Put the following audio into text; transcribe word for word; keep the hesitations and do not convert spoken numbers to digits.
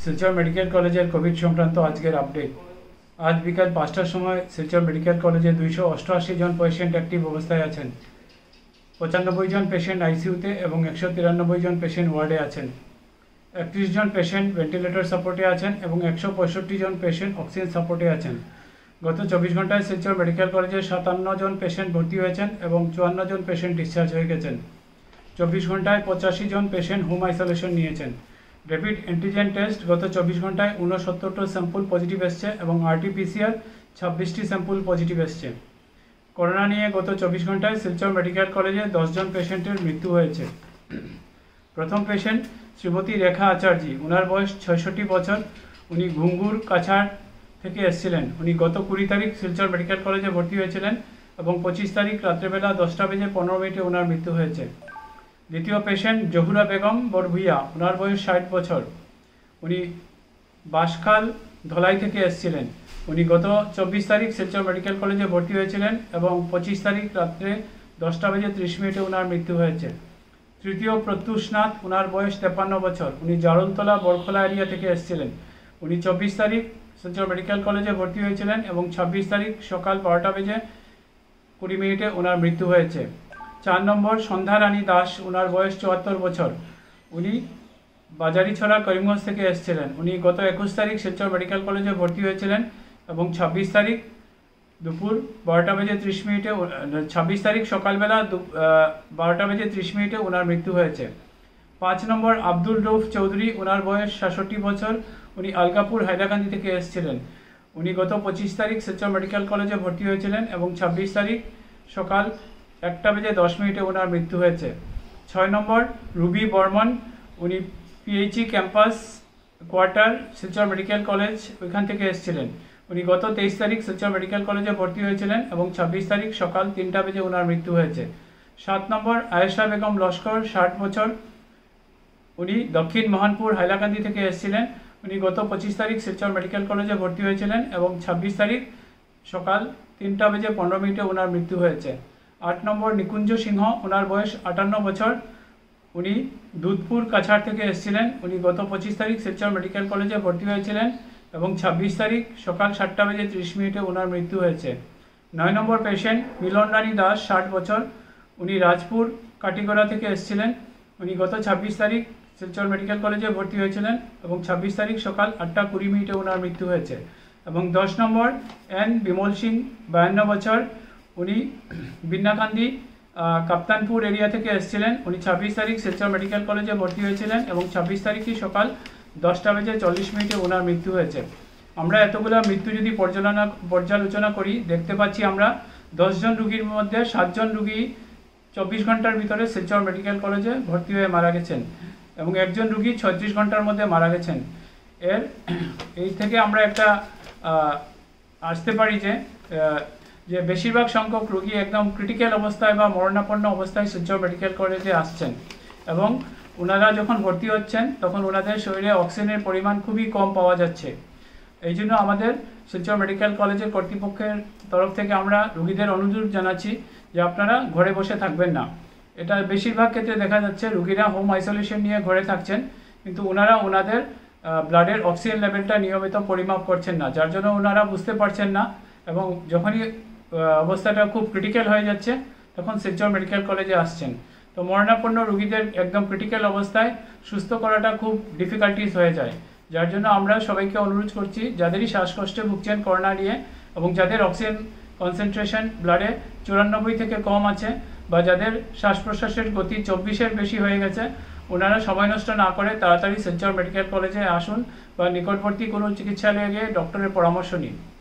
Silchar medical কলেজের Covid সংক্রান্ত আজকের আপডেট। আজ বিকাল পাঁচটার সময় শিলচর মেডিকেল কলেজে দুইশো অষ্টআশি জন পেশেন্ট অ্যাক্টিভ অবস্থায় আছেন। পঁচানব্বই জন পেশেন্ট আইসিইউতে এবং একশো তিরানব্বই জন পেশেন্ট ওয়ার্ডে আছেন। একত্রিশ জন পেশেন্ট ভেন্টিলেটর সাপোর্টে আছেন এবং একশো পঁয়ষট্টি জন পেশেন্ট অক্সিজেন সাপোর্টে আছেন। গত চব্বিশ ঘন্টায় শিলচর মেডিকেল কলেজে সাতান্ন জন পেশেন্ট ভর্তি হয়েছেন এবং চুয়ান্ন জন পেশেন্ট ডিসচার্জ হয়ে গেছেন। চব্বিশ ঘন্টায় পঁচাশি জন পেশেন্ট হোম আইসোলেশন নিয়েছেন। র্যাপিড অ্যান্টিজেন টেস্ট গত চব্বিশ ঘন্টায় ঊনসত্তরটা স্যাম্পল পজিটিভ এসছে এবং আরটিপিসিআর ছাব্বিশটি স্যাম্পল পজিটিভ এসছে। করোনা নিয়ে গত চব্বিশ ঘন্টায় শিলচর মেডিকেল কলেজে দশজন পেশেন্টের মৃত্যু হয়েছে। প্রথম পেশেন্ট শ্রীমতী রেখা আচার্যি, ওনার বয়স ছয়ষট্টি বছর। উনি ঘুঙ্গুর কাছাড় থেকে এসেছিলেন। উনি গত কুড়ি তারিখ শিলচর মেডিকেল কলেজে ভর্তি হয়েছিলেন এবং পঁচিশ তারিখ রাত্রেবেলা দশটা বেজে পনেরো মিনিটে ওনার মৃত্যু হয়েছে। দ্বিতীয় পেশেন্ট জহুরা বেগম বরভুইয়া, ওনার বয়স ষাট বছর। উনি বাঁশখাল ধলাই থেকে এসেছিলেন। উনি গত চব্বিশ তারিখ শিলচর মেডিকেল কলেজে ভর্তি হয়েছিলেন এবং পঁচিশ তারিখ রাত্রে দশটা বেজে ত্রিশ মিনিটে ওনার মৃত্যু হয়েছে। তৃতীয় প্রত্যুষ নাথ, ওনার বয়স তেপান্ন বছর। উনি জারলতলা বরখোলা এরিয়া থেকে এসেছিলেন। উনি চব্বিশ তারিখ শিলচর মেডিকেল কলেজে ভর্তি হয়েছিলেন এবং ছাব্বিশ তারিখ সকাল বারোটা বেজে কুড়ি মিনিটে ওনার মৃত্যু হয়েছে। চার নম্বর সন্ধ্যা রানী দাস, ওনার বয়স চুয়াত্তর বছর। উনি বাজারিছড়া করিমগঞ্জ থেকে এসেছিলেন। উনি গত একুশ তারিখ শিলচর মেডিকেল কলেজে ভর্তি হয়েছিলেন এবং ছাব্বিশ তারিখ দুপুর বারোটা বেজে ত্রিশ মিনিটে ছাব্বিশ তারিখ সকালবেলা বারোটা বেজে ত্রিশ মিনিটে ওনার মৃত্যু হয়েছে। পাঁচ নম্বর আব্দুল রৌফ চৌধুরী, ওনার বয়স সাতষট্টি বছর। উনি আলগাপুর হাইলাকান্দি থেকে এসেছিলেন। উনি গত পঁচিশ তারিখ শিলচর মেডিকেল কলেজে ভর্তি হয়েছিলেন এবং ছাব্বিশ তারিখ সকাল একটা বেজে দশ মিনিটে ওনার মৃত্যু হয়েছে। ছয় নম্বর রুবি বর্মন, উনি PHE campus quarter Silchar medical college ওইখান থেকে এসেছিলেন। উনি গত তেইশ তারিখ শিলচর মেডিকেল কলেজে ভর্তি হয়েছিলেন এবং ছাব্বিশ তারিখ সকাল তিনটা বেজে ওনার মৃত্যু হয়েছে। সাত নম্বর আয়েশা বেগম লস্কর, ষাট বছর। উনি দক্ষিণ মহানপুর হাইলাকান্দি থেকে এসেছিলেন। উনি গত পঁচিশ তারিখ শিলচর মেডিকেল কলেজে ভর্তি হয়েছিলেন এবং ছাব্বিশ তারিখ সকাল তিনটা বেজে পনেরো মিনিটে ওনার মৃত্যু হয়েছে। আট নম্বর নিকুঞ্জ সিংহ, ওনার বয়স আটান্ন বছর। উনি দুধপুর কাছাড় থেকে এসেছিলেন। উনি গত পঁচিশ তারিখ শিলচর মেডিকেল কলেজে ভর্তি হয়েছিলেন এবং ছাব্বিশ তারিখ সকাল সাতটা বেজে ত্রিশ মিনিটে ওনার মৃত্যু হয়েছে। নয় নম্বর পেশেন্ট মিলন রানী দাস, ষাট বছর। উনি রাজপুর কাটিগড়া থেকে এসেছিলেন। উনি গত ছাব্বিশ তারিখ শিলচর মেডিকেল কলেজে ভর্তি হয়েছিলেন এবং ছাব্বিশ তারিখ সকাল আটটা কুড়ি মিনিটে ওনার মৃত্যু হয়েছে। এবং দশ নম্বর এন বিমল সিং, বায়ান্ন বছর। উনি বিন্নাকান্দি কাপ্তানপুর এরিয়া থেকে এসেছিলেন। উনি ছাব্বিশ তারিখ শিলচর মেডিকেল কলেজে ভর্তি হয়েছিলেন এবং ছাব্বিশ তারিখই সকাল দশটা বেজে চল্লিশ মিনিটে ওনার মৃত্যু হয়েছে। আমরা এতগুলো মৃত্যু যদি পর্যালোচনা পর্যালোচনা করি, দেখতে পাচ্ছি আমরা দশজন রুগীর মধ্যে সাতজন রুগী চব্বিশ ঘন্টার ভিতরে শিলচর মেডিকেল কলেজে ভর্তি হয়ে মারা গেছেন এবং একজন রুগী ছত্রিশ ঘন্টার মধ্যে মারা গেছেন। এর এই থেকে আমরা একটা আসতে পারি যে যে বেশিরভাগ সংখ্যক রোগী একদম ক্রিটিক্যাল অবস্থায় বা মরণাপন্ন অবস্থায় শিলচর মেডিকেল কলেজে আসছেন এবং ওনারা যখন ভর্তি হচ্ছেন তখন ওনাদের শরীরে অক্সিজেনের পরিমাণ খুবই কম পাওয়া যাচ্ছে। এই জন্য আমাদের শিলচর মেডিকেল কলেজের কর্তৃপক্ষের তরফ থেকে আমরা রোগীদের অনুরোধ জানাচ্ছি যে আপনারা ঘরে বসে থাকবেন না। এটা বেশিরভাগ ক্ষেত্রে দেখা যাচ্ছে রোগীরা হোম আইসোলেশন নিয়ে ঘরে থাকছেন, কিন্তু ওনারা ওনাদের ব্লাডের অক্সিজেন লেভেলটা নিয়মিত পরিমাপ করছেন না, যার জন্য ওনারা বুঝতে পারছেন না এবং যখনই অবস্থাটা খুব ক্রিটিক্যাল হয়ে যাচ্ছে তখন শিলচর মেডিকেল কলেজে আসছেন। তো মরণাপন্ন রোগীদের একদম ক্রিটিক্যাল অবস্থায় সুস্থ করাটা খুব ডিফিকাল্টিস হয়ে যায়, যার জন্য আমরা সবাইকে অনুরোধ করছি যাদেরই শ্বাসকষ্টে ভুগছেন করোনা নিয়ে এবং যাদের অক্সিজেন কনসেন্ট্রেশন ব্লাডে চুরানব্বই থেকে কম আছে বা যাদের শ্বাস প্রশ্বাসের গতি চব্বিশের বেশি হয়ে গেছে, ওনারা সময় নষ্ট না করে তাড়াতাড়ি শিলচর মেডিকেল কলেজে আসুন বা নিকটবর্তী কোনো চিকিৎসালয়ে গিয়ে ডক্টরের পরামর্শ নিন।